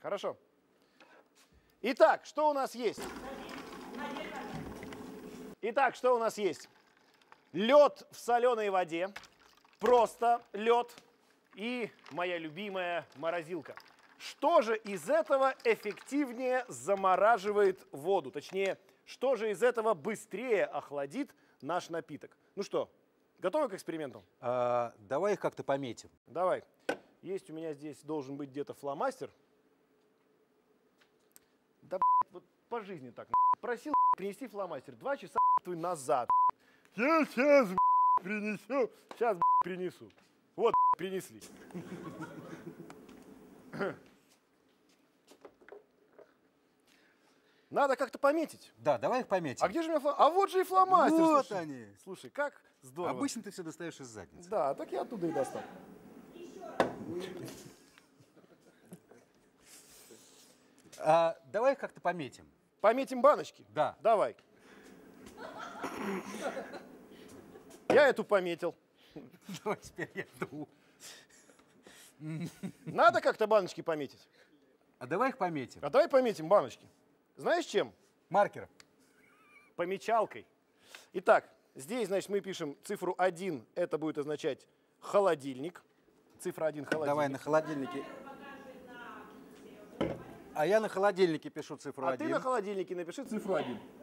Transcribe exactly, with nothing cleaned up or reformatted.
Хорошо. Итак, что у нас есть? Итак, что у нас есть? Лед в соленой воде, просто лед и моя любимая морозилка. Что же из этого эффективнее замораживает воду? Точнее, что же из этого быстрее охладит наш напиток? Ну что, готовы к эксперименту? А, давай их как-то пометим. Давай. Есть у меня здесь, должен быть где-то фломастер. Да, вот по жизни так. Просил принести фломастер два часа назад. Я сейчас принесу. Сейчас принесу. Вот принесли. Надо как-то пометить. Да, давай их пометим. А где же у меня фломастер? А вот же и фломастер. Вот слушай. они. Слушай, как здорово. Обычно ты все достаешь из задницы. Да, так я оттуда и достал. А, давай их как-то пометим. Пометим баночки? Да. Давай. Я эту пометил. Давай теперь я ду. Надо как-то баночки пометить? А давай их пометим. А давай пометим баночки. Знаешь чем? Маркером. Помечалкой. Итак, здесь, значит, мы пишем цифру один. Это будет означать холодильник. Цифра один холодильник. Давай на холодильнике. А я на холодильнике пишу цифру А один. ты на холодильнике напиши цифру один.